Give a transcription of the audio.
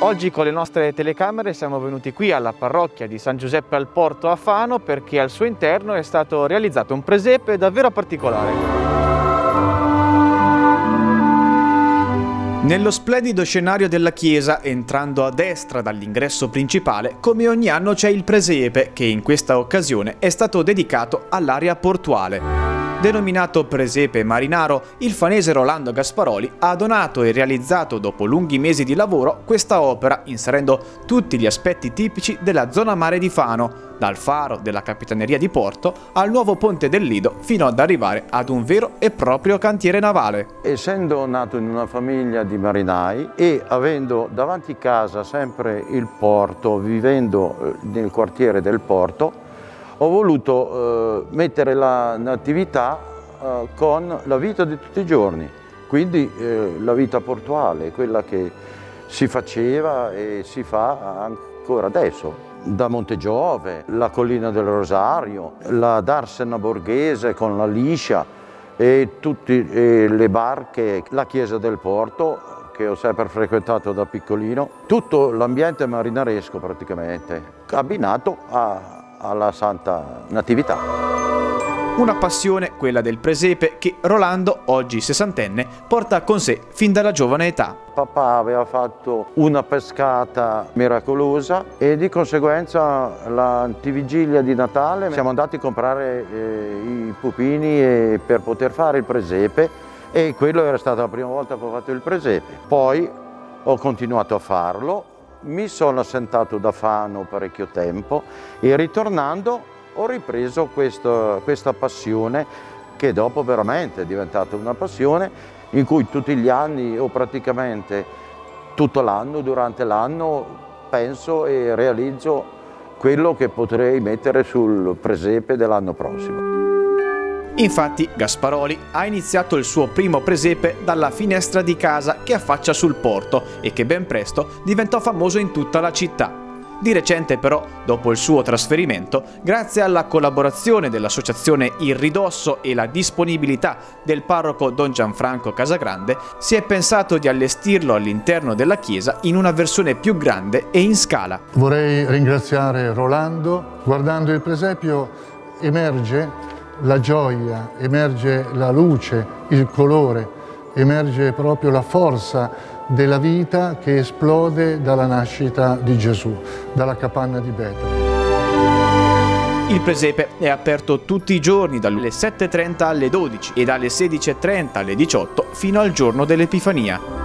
Oggi con le nostre telecamere siamo venuti qui alla parrocchia di San Giuseppe al Porto a Fano perché al suo interno è stato realizzato un presepe davvero particolare. Nello splendido scenario della chiesa, entrando a destra dall'ingresso principale, come ogni anno c'è il presepe che in questa occasione è stato dedicato all'area portuale. Denominato Presepe Marinaro, il fanese Rolando Gasparoli ha donato e realizzato dopo lunghi mesi di lavoro questa opera inserendo tutti gli aspetti tipici della zona mare di Fano, dal faro della Capitaneria di Porto al nuovo ponte del Lido fino ad arrivare ad un vero e proprio cantiere navale. Essendo nato in una famiglia di marinai e avendo davanti casa sempre il porto, vivendo nel quartiere del porto, ho voluto mettere la natività con la vita di tutti i giorni, quindi la vita portuale, quella che si faceva e si fa ancora adesso. Da Montegiove, la collina del Rosario, la Darsena borghese con la liscia e tutte le barche, la chiesa del porto che ho sempre frequentato da piccolino, tutto l'ambiente marinaresco praticamente, abbinato alla Santa Natività. Una passione, quella del presepe, che Rolando, oggi sessantenne, porta con sé fin dalla giovane età. Papà aveva fatto una pescata miracolosa e di conseguenza l'antivigilia di Natale siamo andati a comprare i pupini per poter fare il presepe e quello era stata la prima volta che ho fatto il presepe. Poi ho continuato a farlo. Mi sono assentato da Fano parecchio tempo e ritornando ho ripreso questa passione che dopo veramente è diventata una passione in cui tutti gli anni o praticamente tutto l'anno, durante l'anno, penso e realizzo quello che potrei mettere sul presepe dell'anno prossimo. Infatti Gasparoli ha iniziato il suo primo presepe dalla finestra di casa che affaccia sul porto e che ben presto diventò famoso in tutta la città. Di recente però, dopo il suo trasferimento, grazie alla collaborazione dell'associazione Il Ridosso e la disponibilità del parroco Don Gianfranco Casagrande, si è pensato di allestirlo all'interno della chiesa in una versione più grande e in scala. Vorrei ringraziare Rolando. Guardando il presepio emerge la gioia, emerge la luce, il colore, emerge proprio la forza della vita che esplode dalla nascita di Gesù, dalla capanna di Betlemme. Il presepe è aperto tutti i giorni dalle 7:30 alle 12 e dalle 16:30 alle 18 fino al giorno dell'Epifania.